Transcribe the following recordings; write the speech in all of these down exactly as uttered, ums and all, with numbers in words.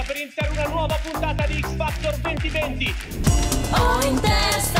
per iniziare una nuova puntata di X Factor duemilaventi. Ho in testa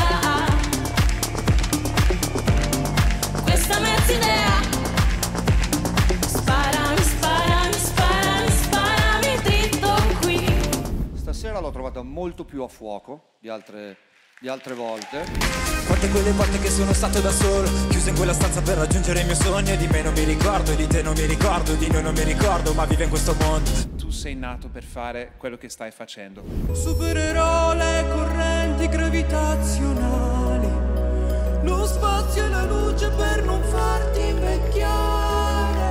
questa mezza idea. Sparami, sparami, sparami, sparami dritto qui. Stasera l'ho trovata molto più a fuoco di altre, di altre volte. Quante quelle volte che sono stato da solo, chiuso in quella stanza per raggiungere il mio sogno. Di me non mi ricordo, di te non mi ricordo, di noi non mi ricordo, ma vivo in questo mondo. Tu sei nato per fare quello che stai facendo. Supererò le correnti gravitazionali, lo spazio e la luce per non farti invecchiare.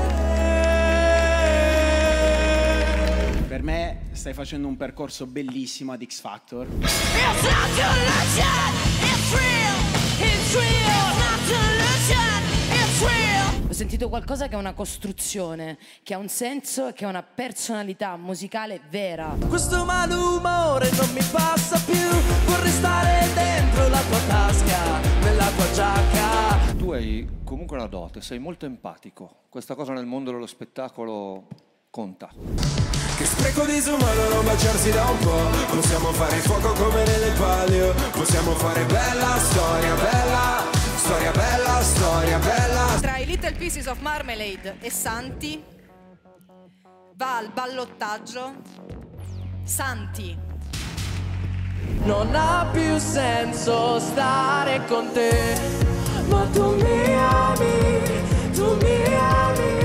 Per me stai facendo un percorso bellissimo ad X Factor. It's not delusion, it's real, it's real, not delusion, it's real. Ho sentito qualcosa che è una costruzione, che ha un senso e che ha una personalità musicale vera. Questo malumore non mi passa più, vorrei stare dentro la tua tasca, nella tua giacca. Tu hai comunque una dote, sei molto empatico. Questa cosa nel mondo dello spettacolo conta. Che spreco disumano non baciarsi da un po'. Possiamo fare fuoco come nelle palio, possiamo fare bella storia, bella storia, bella storia, bella. Tra i Little Pieces of Marmalade e Santi va al ballottaggio Santi. Non ha più senso stare con te, ma tu mi ami, tu mi ami.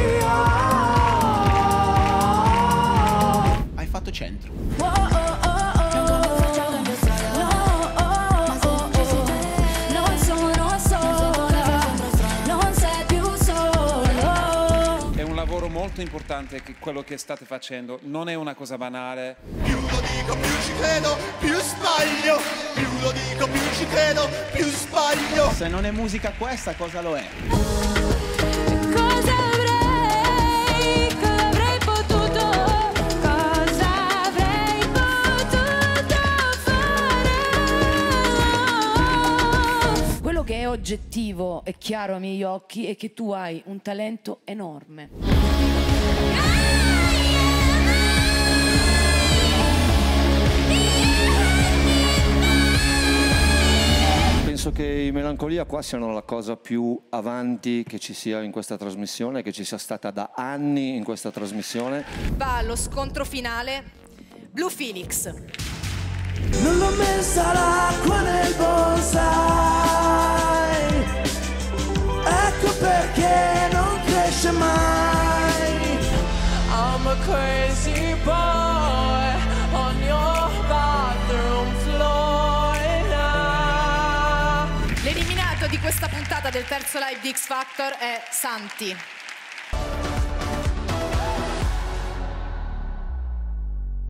Hai fatto centro. Oh, oh, oh, oh, non sono sola, non sei più solo. È un lavoro molto importante che quello che state facendo, non è una cosa banale. Più lo dico più ci credo, più sbaglio. Più lo dico più ci credo, più sbaglio. Se non è musica questa, cosa lo è? Cosa avrei, cosa avrei potuto, cosa avrei potuto fare? Quello che è oggettivo e chiaro ai miei occhi è che tu hai un talento enorme. Penso che i Melancolia qua siano la cosa più avanti che ci sia in questa trasmissione, che ci sia stata da anni in questa trasmissione. Va allo scontro finale Blue Phoenix. Non l'ho messa l'acqua nel bonsai, ecco perché non cresce mai. I'm a crazy boy on your bathroom floor now. L'eliminato di questa puntata del terzo live di X Factor è Santi.